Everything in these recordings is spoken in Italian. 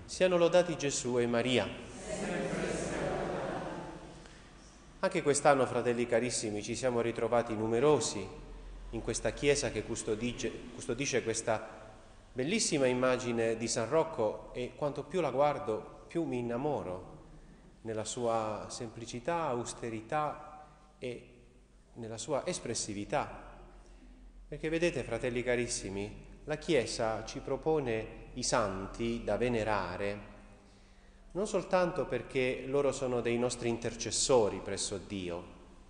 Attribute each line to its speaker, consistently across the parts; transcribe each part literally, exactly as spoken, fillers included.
Speaker 1: Siano lodati Gesù e Maria. Anche quest'anno, fratelli carissimi, ci siamo ritrovati numerosi in questa chiesa che custodisce, custodisce questa bellissima immagine di San Rocco, e quanto più la guardo più mi innamoro nella sua semplicità, austerità e nella sua espressività. Perché vedete, fratelli carissimi, la Chiesa ci propone i santi da venerare non soltanto perché loro sono dei nostri intercessori presso Dio.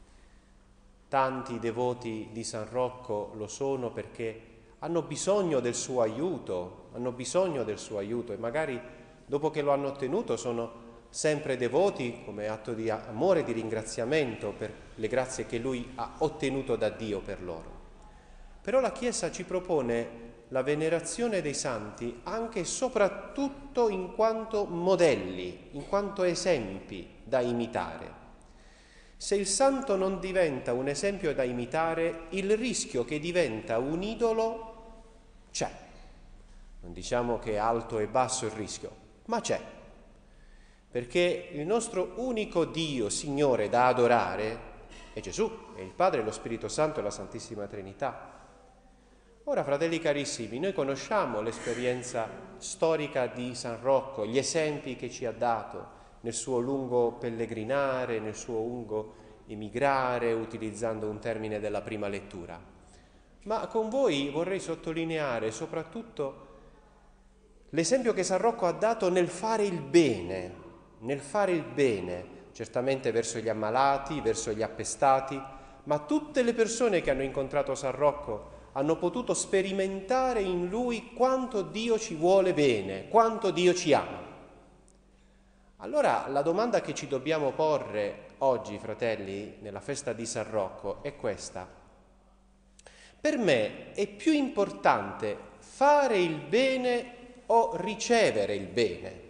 Speaker 1: Tanti devoti di San Rocco lo sono perché hanno bisogno del suo aiuto, hanno bisogno del suo aiuto e magari dopo che lo hanno ottenuto sono sempre devoti come atto di amore e di ringraziamento per le grazie che lui ha ottenuto da Dio per loro. Però la Chiesa ci propone la venerazione dei santi anche e soprattutto in quanto modelli, in quanto esempi da imitare. Se il santo non diventa un esempio da imitare, il rischio che diventa un idolo c'è. Non diciamo che è alto e basso il rischio, ma c'è. Perché il nostro unico Dio, Signore, da adorare è Gesù, è il Padre, lo Spirito Santo e la Santissima Trinità. Ora, fratelli carissimi, noi conosciamo l'esperienza storica di San Rocco, gli esempi che ci ha dato nel suo lungo pellegrinare, nel suo lungo emigrare, utilizzando un termine della prima lettura. Ma con voi vorrei sottolineare soprattutto l'esempio che San Rocco ha dato nel fare il bene, nel fare il bene, certamente verso gli ammalati, verso gli appestati, ma tutte le persone che hanno incontrato San Rocco hanno potuto sperimentare in lui quanto Dio ci vuole bene, quanto Dio ci ama. Allora la domanda che ci dobbiamo porre oggi, fratelli, nella festa di San Rocco è questa. Per me è più importante fare il bene o ricevere il bene?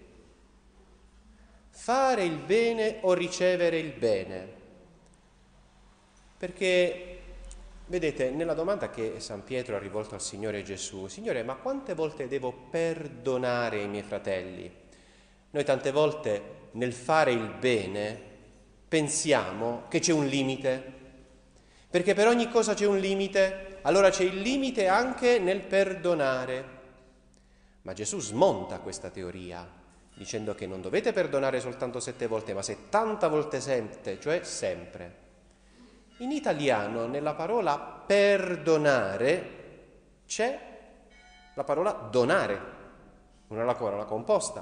Speaker 1: Fare il bene o ricevere il bene? Perché vedete, nella domanda che San Pietro ha rivolto al Signore Gesù, Signore, ma quante volte devo perdonare i miei fratelli? Noi tante volte nel fare il bene pensiamo che c'è un limite, perché per ogni cosa c'è un limite, allora c'è il limite anche nel perdonare. Ma Gesù smonta questa teoria, dicendo che non dovete perdonare soltanto sette volte, ma settanta volte sette, cioè sempre. In italiano, nella parola perdonare, c'è la parola donare, una parola composta.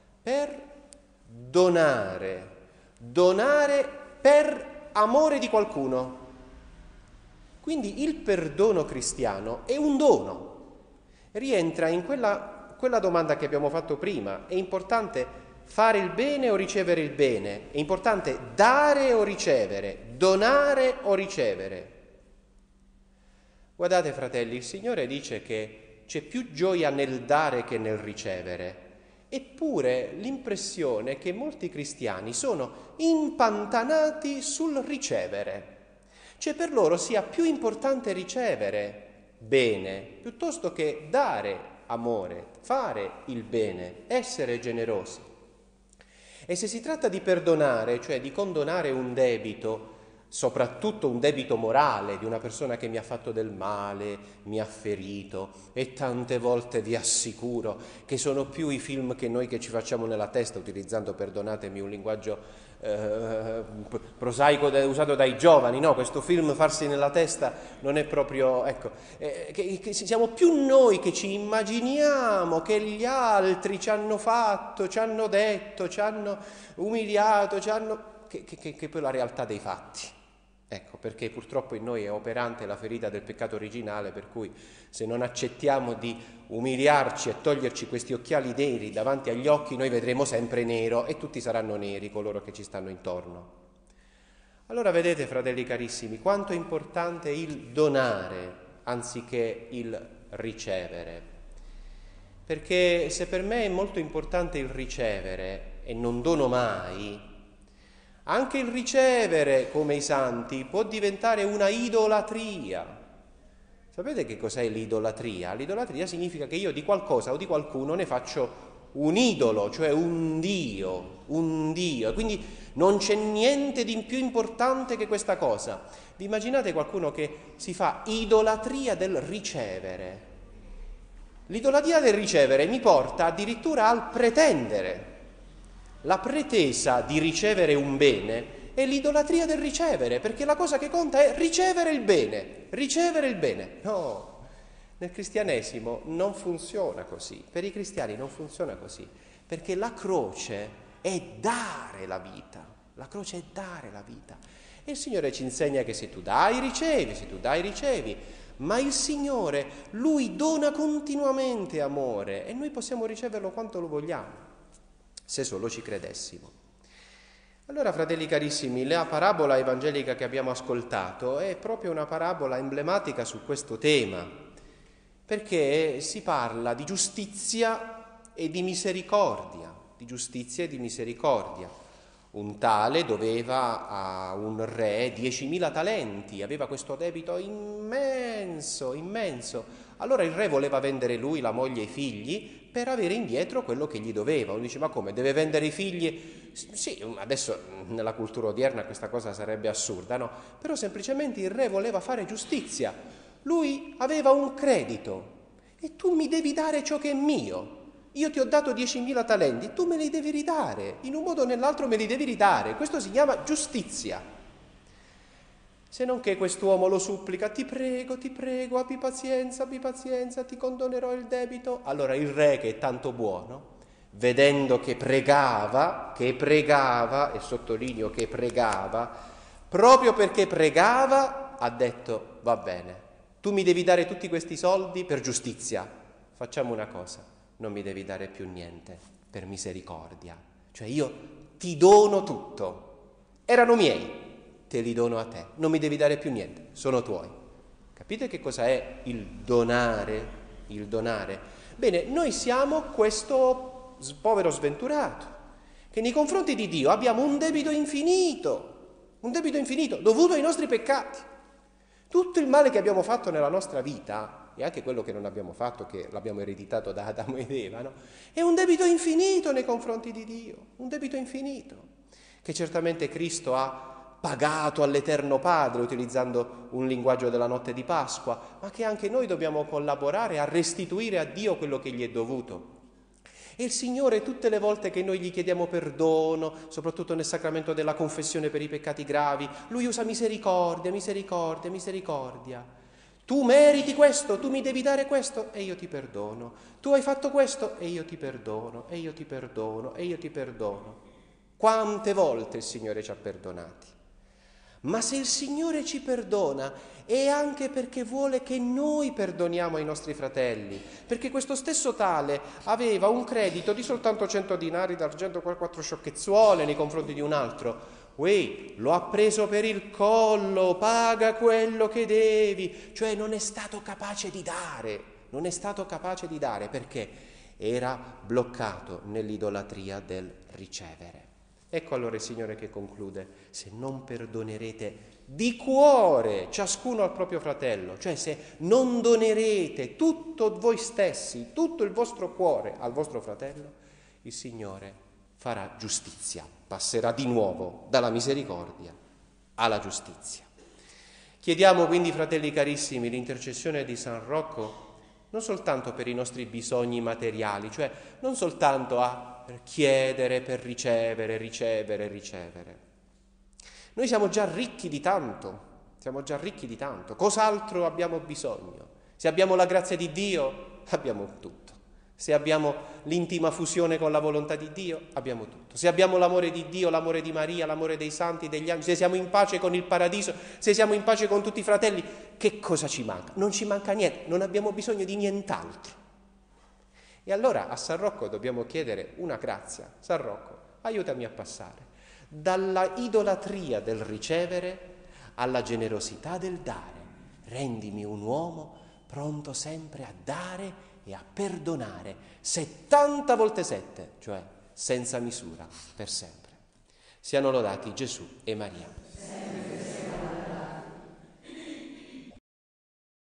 Speaker 1: Perdonare, donare per amore di qualcuno. Quindi il perdono cristiano è un dono, rientra in quella, quella domanda che abbiamo fatto prima. È importante fare il bene o ricevere il bene? È importante dare o ricevere? Donare o ricevere? Guardate, fratelli, il Signore dice che c'è più gioia nel dare che nel ricevere. Eppure l'impressione è che molti cristiani sono impantanati sul ricevere. Cioè per loro sia più importante ricevere bene piuttosto che dare amore, fare il bene, essere generosi. E se si tratta di perdonare, cioè di condonare un debito, soprattutto un debito morale di una persona che mi ha fatto del male, mi ha ferito, e tante volte vi assicuro che sono più i film che noi che ci facciamo nella testa, utilizzando, perdonatemi, un linguaggio eh, prosaico da, usato dai giovani, no? Questo film farsi nella testa non è proprio, ecco, eh, che, che siamo più noi che ci immaginiamo che gli altri ci hanno fatto, ci hanno detto, ci hanno umiliato, ci hanno... Che, che, che poi la realtà dei fatti. Ecco, perché purtroppo in noi è operante la ferita del peccato originale, per cui se non accettiamo di umiliarci e toglierci questi occhiali neri davanti agli occhi, noi vedremo sempre nero e tutti saranno neri coloro che ci stanno intorno. Allora vedete, fratelli carissimi, quanto è importante il donare anziché il ricevere. Perché se per me è molto importante il ricevere e non dono mai, anche il ricevere, come i santi, può diventare una idolatria. Sapete che cos'è l'idolatria? L'idolatria significa che io di qualcosa o di qualcuno ne faccio un idolo, cioè un dio, un dio. Quindi non c'è niente di più importante che questa cosa. Vi immaginate qualcuno che si fa idolatria del ricevere? L'idolatria del ricevere mi porta addirittura al pretendere. La pretesa di ricevere un bene è l'idolatria del ricevere, perché la cosa che conta è ricevere il bene, ricevere il bene. No, nel cristianesimo non funziona così, per i cristiani non funziona così, perché la croce è dare la vita, la croce è dare la vita. E il Signore ci insegna che se tu dai, ricevi, se tu dai, ricevi. Ma il Signore, Lui dona continuamente amore e noi possiamo riceverlo quanto lo vogliamo, se solo ci credessimo. Allora, fratelli carissimi, la parabola evangelica che abbiamo ascoltato è proprio una parabola emblematica su questo tema, perché si parla di giustizia e di misericordia, di giustizia e di misericordia. Un tale doveva a un re diecimila talenti, aveva questo debito immenso, immenso. Allora il re voleva vendere lui, la moglie e i figli per avere indietro quello che gli doveva. Uno dice, ma come, deve vendere i figli? Sì, adesso nella cultura odierna questa cosa sarebbe assurda, no? Però semplicemente il re voleva fare giustizia. Lui aveva un credito e tu mi devi dare ciò che è mio. Io ti ho dato diecimila talenti, tu me li devi ridare, in un modo o nell'altro me li devi ridare. Questo si chiama giustizia. Se non che quest'uomo lo supplica, ti prego, ti prego, abbi pazienza, abbi pazienza, ti condonerò il debito. Allora il re, che è tanto buono, vedendo che pregava, che pregava, e sottolineo che pregava, proprio perché pregava, ha detto, va bene, tu mi devi dare tutti questi soldi per giustizia, facciamo una cosa. Non mi devi dare più niente, per misericordia. Cioè io ti dono tutto. Erano miei, te li dono a te. Non mi devi dare più niente, sono tuoi. Capite che cosa è il donare? Il donare. Bene, noi siamo questo povero sventurato, che nei confronti di Dio abbiamo un debito infinito, un debito infinito, dovuto ai nostri peccati. Tutto il male che abbiamo fatto nella nostra vita, e anche quello che non abbiamo fatto, che l'abbiamo ereditato da Adamo ed Eva, no? È un debito infinito nei confronti di Dio, un debito infinito, che certamente Cristo ha pagato all'Eterno Padre, utilizzando un linguaggio della notte di Pasqua, ma che anche noi dobbiamo collaborare a restituire a Dio quello che gli è dovuto. E il Signore, tutte le volte che noi gli chiediamo perdono, soprattutto nel sacramento della confessione per i peccati gravi, Lui usa misericordia, misericordia, misericordia. Tu meriti questo, tu mi devi dare questo e io ti perdono. Tu hai fatto questo e io ti perdono, e io ti perdono, e io ti perdono. Quante volte il Signore ci ha perdonati. Ma se il Signore ci perdona è anche perché vuole che noi perdoniamo ai nostri fratelli, perché questo stesso tale aveva un credito di soltanto cento dinari d'argento, quattro sciocchezzuole nei confronti di un altro. Uè, lo ha preso per il collo, paga quello che devi, cioè non è stato capace di dare, non è stato capace di dare perché era bloccato nell'idolatria del ricevere. Ecco allora il Signore che conclude, se non perdonerete di cuore ciascuno al proprio fratello, cioè se non donerete tutto voi stessi, tutto il vostro cuore al vostro fratello, il Signore farà giustizia, passerà di nuovo dalla misericordia alla giustizia. Chiediamo quindi, fratelli carissimi, l'intercessione di San Rocco non soltanto per i nostri bisogni materiali, cioè non soltanto a per chiedere, per ricevere, ricevere, ricevere. Noi siamo già ricchi di tanto, siamo già ricchi di tanto. Cos'altro abbiamo bisogno? Se abbiamo la grazia di Dio, abbiamo tutto. Se abbiamo l'intima fusione con la volontà di Dio, abbiamo tutto. Se abbiamo l'amore di Dio, l'amore di Maria, l'amore dei santi, degli angeli, se siamo in pace con il paradiso, se siamo in pace con tutti i fratelli, che cosa ci manca? Non ci manca niente, non abbiamo bisogno di nient'altro. E allora a San Rocco dobbiamo chiedere una grazia. San Rocco, aiutami a passare dalla idolatria del ricevere alla generosità del dare. Rendimi un uomo pronto sempre a dare e a perdonare settanta volte sette, cioè senza misura, per sempre. Siano lodati Gesù e Maria.